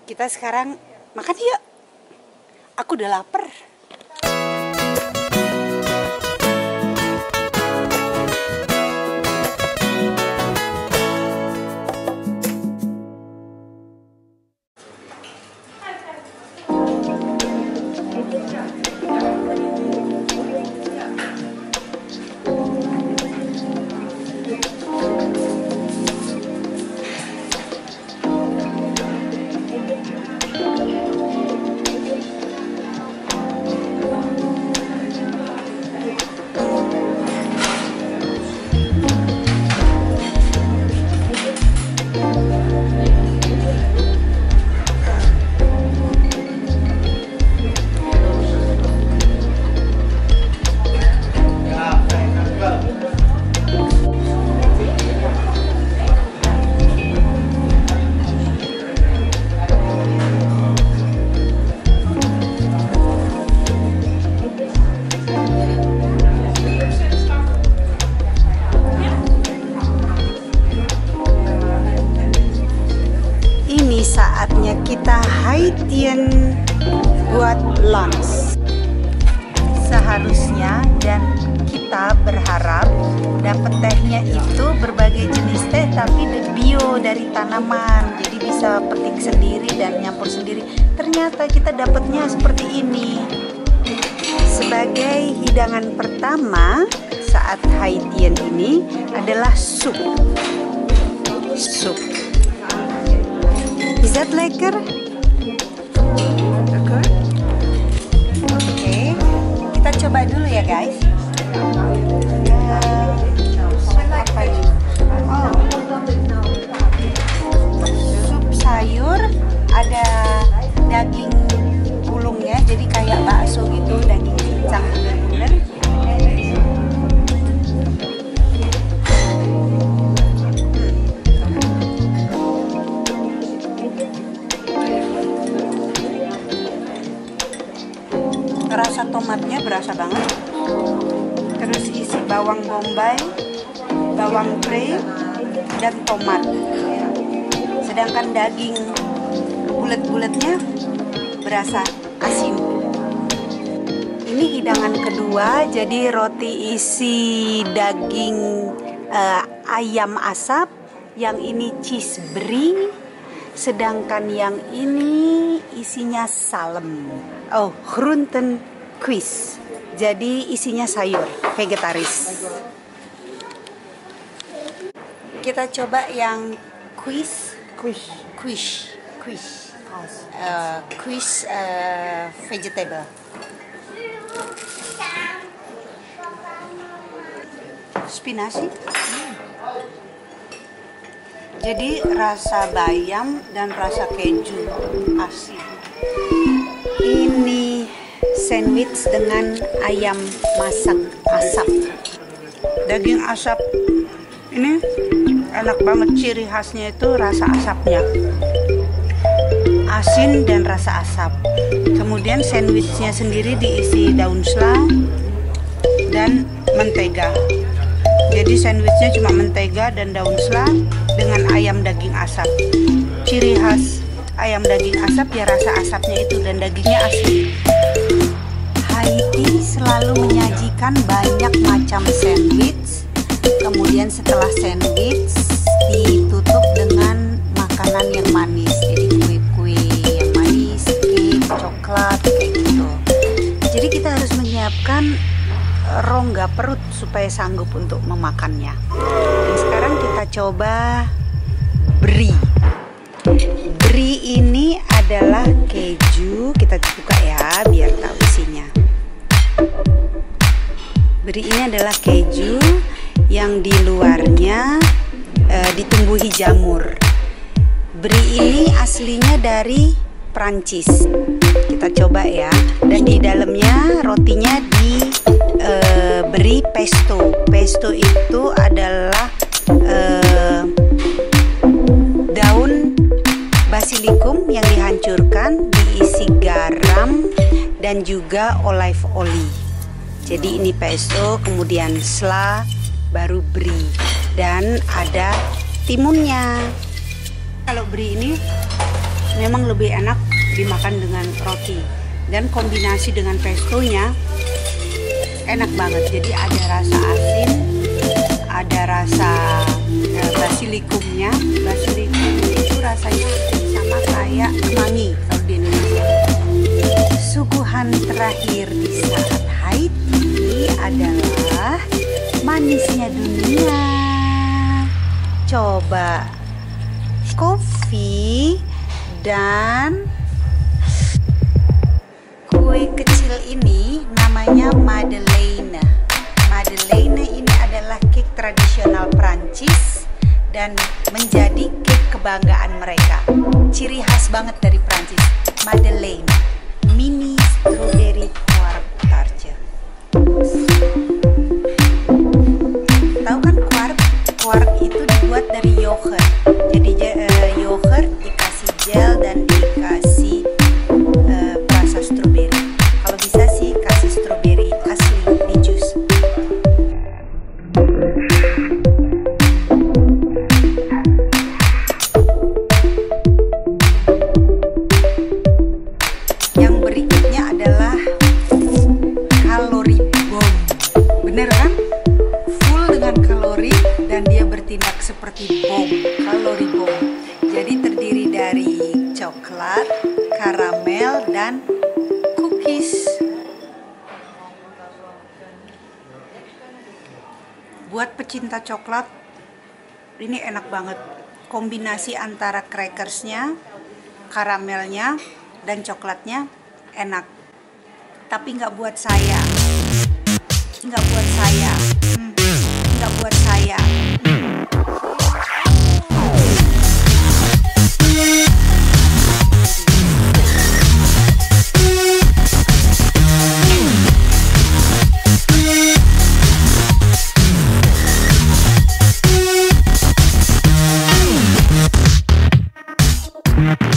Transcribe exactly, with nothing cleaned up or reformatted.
Kita sekarang makan yuk. Aku udah lapar. Saatnya kita Haitian buat lunch. Seharusnya dan kita berharap dapat tehnya itu berbagai jenis teh tapi bio dari tanaman, jadi bisa petik sendiri dan nyampur sendiri. Ternyata kita dapatnya seperti ini. Sebagai hidangan pertama saat Haitian ini adalah sup. Sup. Is that lekker? Lekker? Oke, kita coba dulu ya guys. Uh, apa ini? Oh, sup sayur, ada daging gulungnya, jadi kayak bakso gitu, daging cincang bulat-bulat. Rasa tomatnya berasa banget. Terus isi bawang bombay, bawang pre, dan tomat. Sedangkan daging bulat-bulatnya berasa asin. Ini hidangan kedua, jadi roti isi daging uh, ayam asap. Yang ini cheese brie. Sedangkan yang ini isinya salem. Oh, groenten quiz. Jadi isinya sayur, vegetaris. Kita coba yang quiz. Quiz. Quiz. Quiz. Uh, quiz uh, vegetable. Spinaci. Jadi rasa bayam dan rasa keju asin. Ini sandwich dengan ayam masak asap. Daging asap ini enak banget, ciri khasnya itu rasa asapnya. Asin dan rasa asap. Kemudian sandwichnya sendiri diisi daun selang dan mentega. Jadi sandwichnya cuma mentega dan daun selang dengan ayam daging asap. Ciri khas ayam daging asap ya rasa asapnya itu, dan dagingnya asin. Haiti selalu menyajikan banyak macam sandwich. Kemudian setelah sandwich ditutup dengan makanan yang manis. Jadi kue-kue yang manis, cake, coklat kayak gitu. Jadi kita harus menyiapkan rongga perut supaya sanggup untuk memakannya. Dan sekarang kita coba brie. Brie ini adalah keju. Kita buka ya biar tahu isinya. Brie ini adalah keju yang di luarnya e, ditumbuhi jamur. Brie ini aslinya dari Prancis. Kita coba ya. Dan di dalamnya rotinya diberi e, pesto. Pesto itu adalah e, daun basilikum yang dihancurkan, diisi garam dan juga olive oil. Jadi ini pesto, kemudian sla, baru brie, dan ada timunnya. Kalau brie ini memang lebih enak dimakan dengan roti, dan kombinasi dengan pestonya enak banget. Jadi ada rasa asin, ada rasa eh, basilikumnya. Basilikum itu rasanya sama kayak kemangi kalau di Indonesia. Suguhan terakhir di saat haid ini adalah manisnya dunia. Coba kopi dan kue kecil ini namanya Madeleine. Madeleine ini adalah cake tradisional Prancis dan menjadi cake kebanggaan mereka. Ciri khas banget dari Prancis, Madeleine, mini strawberry quark tarte. Tahu kan quark? Quark itu dibuat dari yogurt. Jadi uh, yogurt dikasih gel dan dikasih uh, rasa stroberi. Kalau bisa sih kasih stroberi asli di jus. Yang berikutnya adalah kalori bomb. Bener kan? Full dengan kalori dan dia bertindak seperti bom, kalori bom. Jadi terdiri dari coklat, karamel, dan cookies. Buat pecinta coklat, ini enak banget. Kombinasi antara crackersnya, karamelnya, dan coklatnya enak. Tapi nggak buat saya, nggak buat saya, hmm, nggak buat saya. We'll be right back.